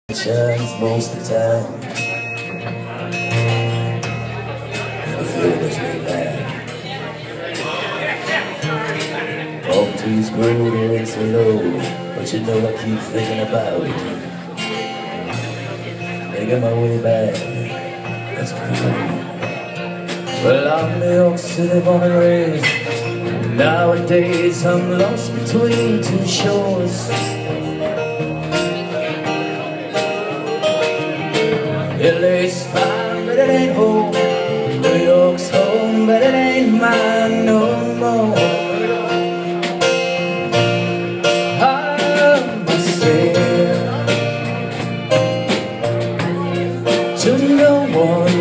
Shines most of the time, and the feeling is way back. Palm trees grow there so low, but you know I keep thinking about it. Making my way back, that's pretty cool. Well, I'm New York City born and raised. Nowadays I'm lost between two shores. LA's fine, but it ain't home. New York's home, but it ain't mine no more. I must say to no one